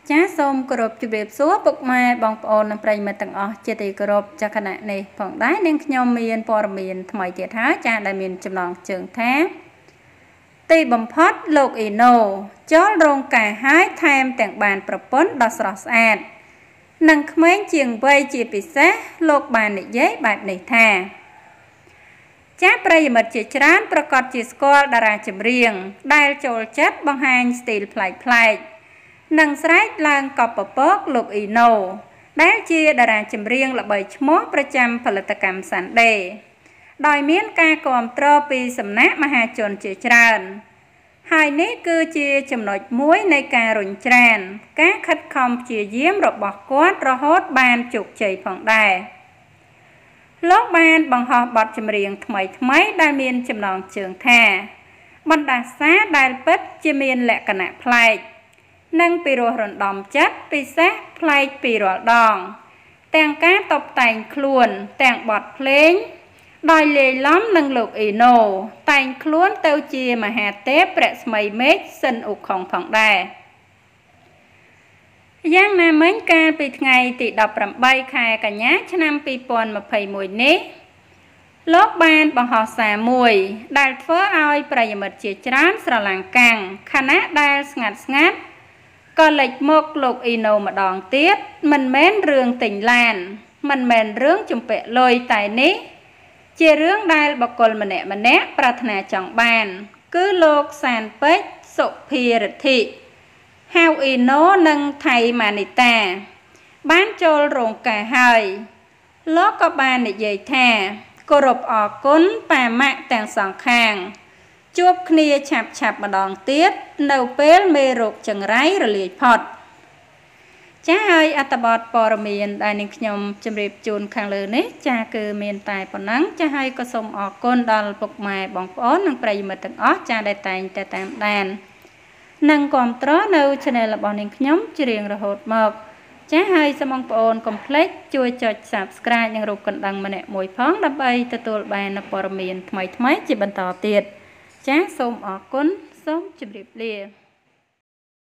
ចាសសូមគោរពជម្រាបសួរពុកម៉ែបងប្អូននិងប្រិយមិត្តទាំងអស់ជាទីគោរពចាគណៈនេះផងដែរនាងខ្ញុំមានព័ត៌មានថ្មីទៀតហើយចាដែលមានចំណងជើងថាទីបំផុតលោកអ៊ីណូចូលរោងការហើយថែមទាំងបានប្រពន្ធដ៏ស្រស់ស្អាតនិងក្មេងជាងវ័យជាពិសេសលោកបាននិយាយបែបនេះថាចាប្រិយមិត្តជាច្រើនប្រកាសជាស្គាល់តារាចម្រៀងដែលចូលចិត្តបង្ហាញស្ទីលប្លែកៗនិងស្រែកឡើងកប់ពពកលោកអ៊ីណូដែលជាតារាចម្រៀងល្បីឈ្មោះប្រចាំផលិតកម្មសាន់ដេដោយមានការគាំទ្រពីសំណាក់មហាជនជាច្រើនហើយនេះគឺជាចំណុចមួយនៃការរុញច្រានការខិតខំព្យាយាមរបស់គាត់រហូតបានជោគជ័យផងដែរលោកបានបង្ហោះបទចម្រៀងថ្មីដែលមានចំណងជើងថាបណ្ដាសាដែលពិតជាមានលក្ខណៈប្លែកនិងពិរោះរណ្ដំចិត្តពិសេសប្លែកពីរាល់ដងទាំងការតុបតែងខ្លួនទាំងបទភ្លេងដោយលាយឡំនឹងលោកអ៊ីណូតែងខ្លួនទៅជាមហាទេពព្រះស្មីមេឃសិនអ៊ុខុងផងដែរយ៉ាងណាមិញកាលពីថ្ងៃទី18ខែកញ្ញាឆ្នាំ2021នេះលោកបានបង្ហោះសារមួយដែលធ្វើឲ្យប្រិយមិត្តជាច្រើនស្រឡាំងកាំងខណៈដែលស្ងាត់ក៏លេចមកលោកអ៊ីណូម្ដងទៀតមិនមែនរឿងទិញឡានមិនមែនរឿងជំពាក់លុយតែនេះជារឿងដែលបុគ្គលម្នាក់ប្រាថ្នាចង់បានគឺលោកសានពេជ្រសុភារិទ្ធិហៅអ៊ីណូនិងថៃម៉ានីតាបានចូលរោងការហើយលោកក៏បាននិយាយថាគោរពអរគុណប៉ាម៉ាក់ទាំងសងខាងជួបគ្នាឆាប់ម្ដងទៀតនៅពេលមេរោគចង្រៃរលាយផុតចាហើយអត្ថបទព័ត៌មានដែលនាងខ្ញុំជម្រាបជូនខាងលើនេះចាគឺមានតែប៉ុណ្ណឹងចាហើយក៏សូមអរគុណដល់ពុកម៉ែបងប្អូននិងប្រិយមិត្តទាំងអស់ចាដែលតែងតែតាមដាននិងគាំទ្រនៅ Channel របស់នាងខ្ញុំជារៀងរហូតមកចាហើយសូមបងប្អូនកុំភ្លេចជួយចុច Subscribe និងរូបកណ្ដឹងម្នាក់មួយផងដើម្បីទទួលបាននូវព័ត៌មានថ្មីៗជាបន្តទៀតចាសូមអរគុណសូមជម្រាបលា